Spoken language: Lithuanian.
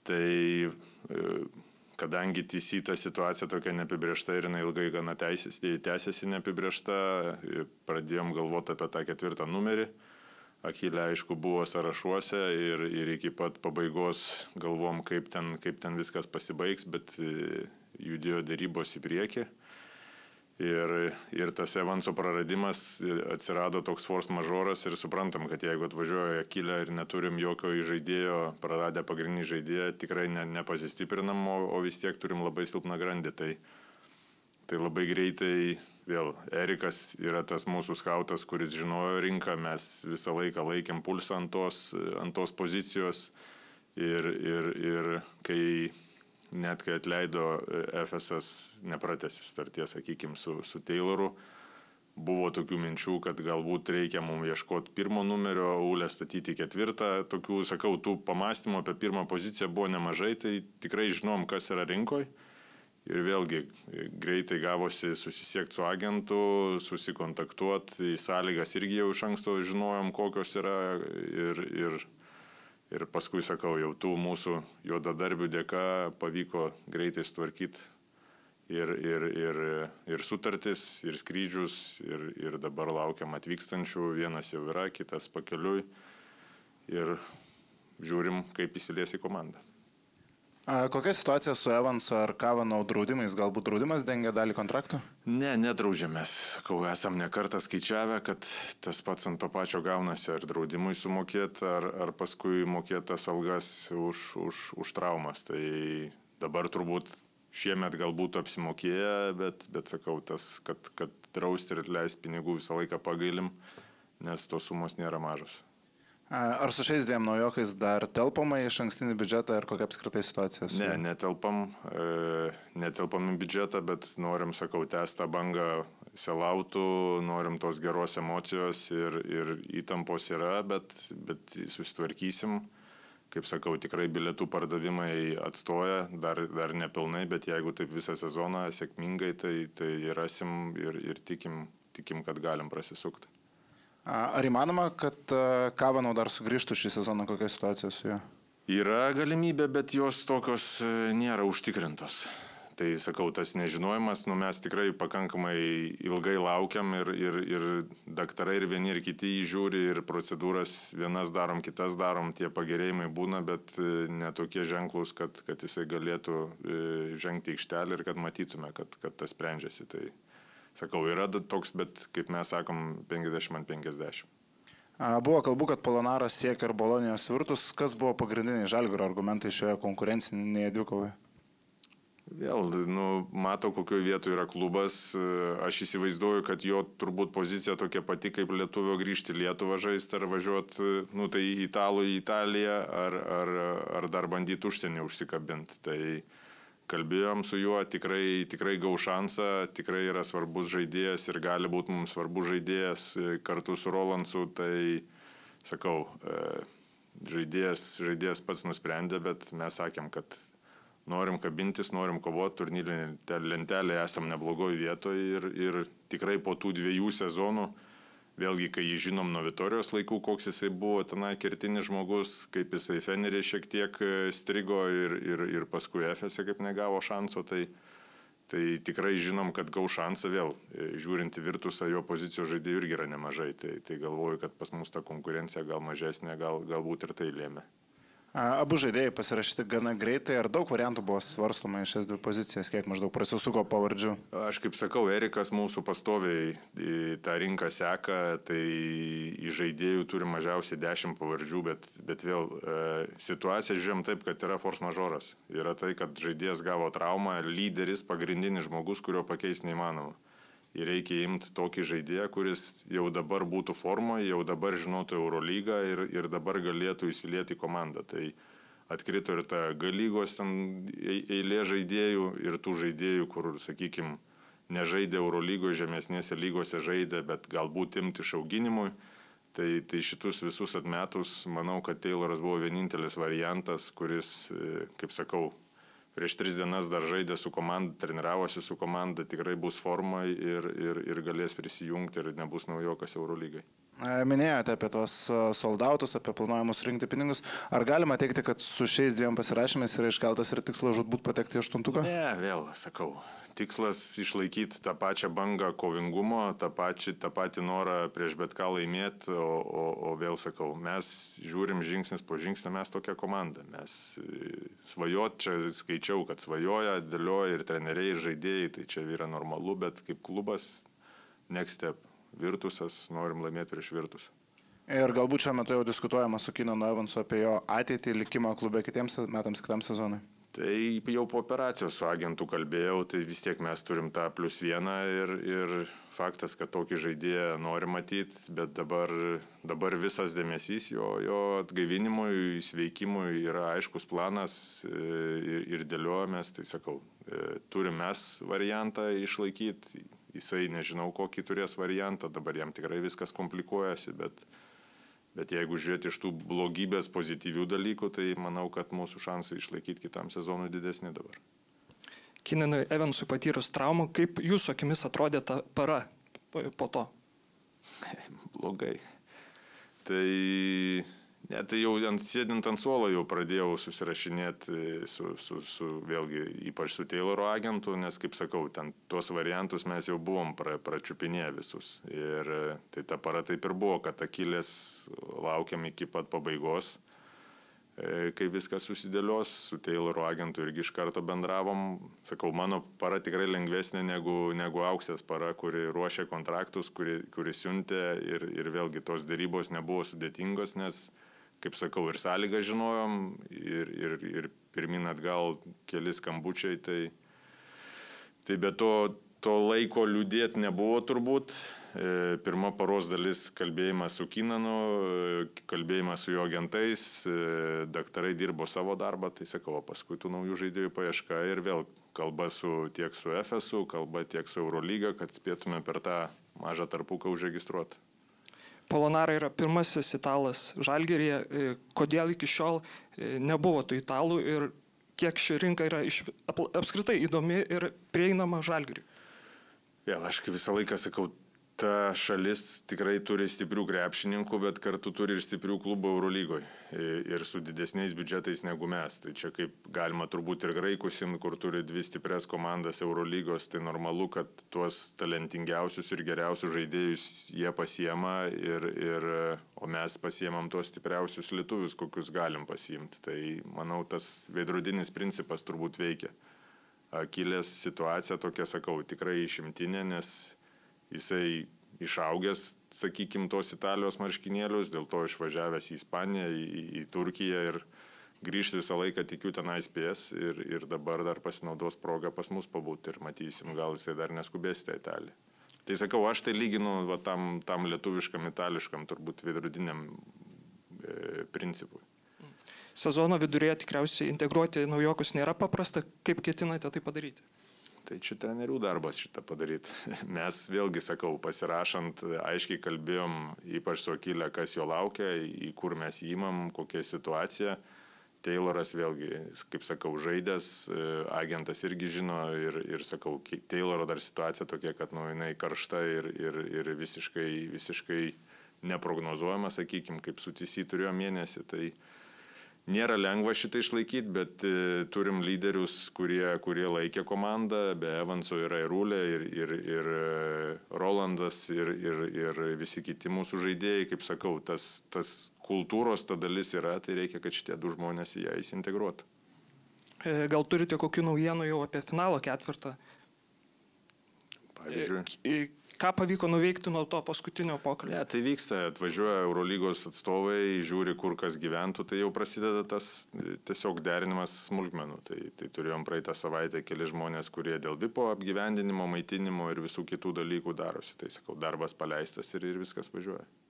Tai kadangi TC situacija tokia neapibriešta ir jinai ilgai gana tęsiasi neapibriešta, pradėjom galvoti apie tą 4 numerį. Akilė, aišku, buvo sąrašuose ir iki pat pabaigos galvom, kaip ten viskas pasibaigs, bet judėjo dėrybos į priekį. Ir tas Evanso praradimas atsirado toks force majoras ir suprantam, kad jeigu atvažiuoja Akilė ir neturim jokio žaidėjo, praradę pagrindinį žaidėją, tikrai nepasistiprinam, o vis tiek turim labai silpną grandį. Tai labai greitai vėl Erikas yra tas mūsų skautas, kuris žinojo rinką, mes visą laiką laikėm pulsą ant tos pozicijos ir kai atleido FSS nepratęsė sutarties, sakykime, su Tayloru, buvo tokių minčių, kad galbūt reikia mums ieškoti 1 numerio, Ulę statyti 4. Tokių, sakau, tų pamastymų apie 1 poziciją buvo nemažai, tai tikrai žinom, kas yra rinkoje. Ir vėlgi greitai gavosi susisiekti su agentu, susikontaktuoti, į sąlygas irgi jau iš anksto žinojom, kokios yra ir paskui, sakau, jau tų mūsų juodadarbių dėka pavyko greitai sutvarkyti ir sutartis, ir skrydžius, ir dabar laukiam atvykstančių, vienas jau yra, kitas pakeliui ir žiūrim, kaip įsilies į komandą. Kokia situacija su Evanso ar Kavano draudimais? Galbūt draudimas dengia dalį kontraktų? Ne, nedraudžiamės. Sakau, esam ne kartą skaičiavę, kad tas pats ant to pačio gaunasi ar draudimui sumokėti, ar paskui mokėtas algas už traumas. Tai dabar turbūt šiemet galbūt apsimokėję, bet sakau, tas, kad drausti ir leisti pinigų visą laiką pagailim, nes tos sumos nėra mažos. Ar su šiais 2 naujokais dar telpama į išankstinį biudžetą ir kokia apskritai situacija? Ne, netelpam į biudžetą, bet norim, sakau, tęsti tą bangą selautų, norim tos geros emocijos ir įtampos yra, bet susitvarkysim. Kaip sakau, tikrai bilietų pardavimai atstoja, dar nepilnai, bet jeigu taip visą sezoną sėkmingai, tai rasim ir tikim, kad galim prasisukti. Ar įmanoma, kad Kavano dar sugrįžtų šį sezoną, kokia situacija su juo? Yra galimybė, bet jos tokios nėra užtikrintos. Tai sakau, tas nežinojimas, mes tikrai pakankamai ilgai laukiam ir daktarai ir vieni ir kiti įžiūri ir procedūras vienas darom, kitas darom, tie pagerėjimai būna, bet netokie ženklus, kad jisai galėtų žengti aikštelę ir kad matytume, kad tas sprendžiasi. Tai sakau, yra toks, bet kaip mes sakom, 50-50. Buvo kalbų, kad Polonaras siekia ir Bolonijos svirtus. Kas buvo pagrindiniai Žalgirio argumentai šioje konkurencinėje dvikovoje? Vėl, matau, kokioje vietoje yra klubas. Aš įsivaizduoju, kad jo turbūt pozicija tokia pati, kaip lietuvio grįžti į Lietuvą žaisti ar važiuoti, tai italų į Italiją ar dar bandyti užsienį užsikabinti. Tai kalbėjom su juo, tikrai gau šansą, tikrai yra svarbus žaidėjas ir gali būti mums svarbus žaidėjas kartu su Rolandsu. Tai, sakau, žaidėjas pats nusprendė, bet mes sakėm, kad norim kabintis, norim kovoti, turnyrinė lentelė esam neblogoje vietoje ir tikrai po tų 2 sezonų, vėlgi, kai jį žinom nuo Vitorijos laikų, koks jisai buvo tenai kertinis žmogus, kaip jisai Fenerį šiek tiek strigo ir paskui Efese kaip negavo šanso, tai tikrai žinom, kad gau šansą vėl. Žiūrint į Virtusą, jo pozicijos žaidėjų irgi yra nemažai, tai galvoju, kad pas mus ta konkurencija gal mažesnė, galbūt ir tai lėmė. Abu žaidėjai pasirašyti gana greitai, ar daug variantų buvo svarstoma iš šias 2 pozicijas, kiek maždaug prasisuko pavardžių? Aš kaip sakau, Erikas mūsų pastoviai tą rinką seka, tai į žaidėjų turi mažiausiai 10 pavardžių, bet vėl situacija žiūrėjom taip, kad yra force majoras. Yra tai, kad žaidėjas gavo traumą, lyderis, pagrindinis žmogus, kurio pakeisti neįmanoma. Ir reikia imti tokį žaidėją, kuris jau dabar būtų formoje, jau dabar žinotų Eurolygą ir dabar galėtų įsilieti į komandą. Tai atkrito ir ta G-lygos eilė žaidėjų ir tų žaidėjų, kur, sakykime, nežaidė Eurolygoje, žemesnėse lygose žaidė, bet galbūt imti išauginimui. Tai šitus visus atmetus, manau, kad Tayloras buvo vienintelis variantas, kuris, kaip sakau, prieš 3 dienas dar žaidė su komanda, treniravosi su komanda, tikrai bus formai ir galės prisijungti ir nebus naujokas Eurolygai. Minėjote apie tos soldautus, apie planuojamus rinkti pinigus. Ar galima teikti, kad su šiais 2 pasirašymais yra iškeltas ir tikslas žudbūt patekti į 8-tuką? Ne, vėl sakau. Tikslas išlaikyti tą pačią bangą kovingumo, tą patį norą prieš bet ką laimėti, o vėl sakau, mes žiūrim žingsnis po žingsnio, mes tokia komanda. Mes svajot, čia skaičiau, kad svajoja, dėlioja ir treneriai, ir žaidėjai, tai čia yra normalu, bet kaip klubas next step. Virtusas, norim laimėti prieš Virtus. Ir galbūt šiuo metu jau diskutuojama su Keenanu Evansu apie jo ateitį, likimą klube kitiems metams, kitam sezonui. Tai jau po operacijos su agentu kalbėjau, tai vis tiek mes turim tą +1 ir faktas, kad tokį žaidėją nori matyti, bet dabar visas dėmesys jo atgaivinimui, sveikimui yra aiškus planas ir dėliojamės, tai sakau, turim mes variantą išlaikyti. Jisai nežinau, kokį turės variantą, dabar jam tikrai viskas komplikuojasi, bet jeigu žiūrėti iš tų blogybės pozityvių dalykų, tai manau, kad mūsų šansai išlaikyti kitam sezonui didesni dabar. Keenanui Evansui patyrus traumą, kaip jūsų akimis atrodė ta para po to? Blogai. Tai jau sėdint ant suolo jau pradėjau susirašinėti vėlgi ypač su Tayloro agentu, nes, kaip sakau, ten tuos variantus mes jau buvom pračiupinėję visus. Ir tai ta para taip ir buvo, kad Akilės laukiam iki pat pabaigos, kai viskas susidėlios. Su Tayloro agentu irgi iš karto bendravom. Sakau, mano para tikrai lengvesnė negu Auksės para, kuri ruošė kontraktus, kuri siuntė ir vėlgi tos dėrybos nebuvo sudėtingos, nes kaip sakau, ir sąlygą žinojom, ir pirmin atgal keli skambučiai, tai be to laiko liūdėti nebuvo turbūt. Pirma paros dalis kalbėjimas su Keenanu, kalbėjimas su jo agentais, daktarai dirbo savo darbą, tai sakau, paskui tų naujų žaidėjų paieška ir vėl kalba tiek su FSU, kalba tiek su Eurolyga, kad spėtume per tą mažą tarpuką užregistruoti. Polonara yra pirmasis italas Žalgiryje. Kodėl iki šiol nebuvo tų italų ir kiek ši rinka yra apskritai įdomi ir prieinama Žalgiriui? Vėl, aš kaip visą laiką sakau, ta šalis tikrai turi stiprių krepšininkų, bet kartu turi ir stiprių klubų Eurolygoje ir su didesniais biudžetais negu mes. Tai čia kaip galima turbūt ir graikus, kur turi 2 stiprias komandas Eurolygos, tai normalu, kad tuos talentingiausius ir geriausius žaidėjus jie pasiema, o mes pasiemam tuos stipriausius lietuvius, kokius galim pasiimti. Tai manau, tas veidrodinis principas turbūt veikia. Akilės situacija tokia, sakau, tikrai išimtinė, nes jisai išaugęs, sakykime, tos Italijos marškinėlius, dėl to išvažiavęs į Ispaniją, į Turkiją ir grįžti visą laiką tikiu tenais spės ir dabar dar pasinaudos progą pas mus pabūti ir matysim, gal jisai dar neskubės į Italiją. Tai sakau, aš tai lyginu tam lietuviškam, itališkam, turbūt veidrodiniam principui. Sezono viduryje tikriausiai integruoti naujokus nėra paprasta. Kaip ketinate tai padaryti? Tai čia trenerių darbas šitą padaryti. Mes vėlgi, sakau, pasirašant, aiškiai kalbėjom, ypač su Akile, kas jo laukia, į kur mes įimam, kokia situacija. Tayloras vėlgi, kaip sakau, žaidęs, agentas irgi žino ir sakau, Tayloro dar situacija tokia, kad jinai karšta ir visiškai neprognozuojama, sakykime, kaip su TC turėjo mėnesį. Tai nėra lengva šitą išlaikyti, bet turim lyderius, kurie laikė komandą. Be Evanso yra ir Rūlė, ir Rolandas, ir visi kiti mūsų žaidėjai. Kaip sakau, tas kultūros ta dalis yra, tai reikia, kad šitie 2 žmonės į ją įsintegruotų. Gal turite kokių naujienų jau apie finalo ketvirtą? Pavyzdžiui. Ką pavyko nuveikti nuo to paskutinio pokalbio? Ne, tai vyksta, atvažiuoja Eurolygos atstovai, žiūri, kur kas gyventų, tai jau prasideda tas tiesiog derinimas smulkmenų. Tai turėjom praeitą savaitę keli žmonės, kurie dėl VIP apgyvendinimo, maitinimo ir visų kitų dalykų darosi. Tai sakau, darbas paleistas ir viskas važiuoja.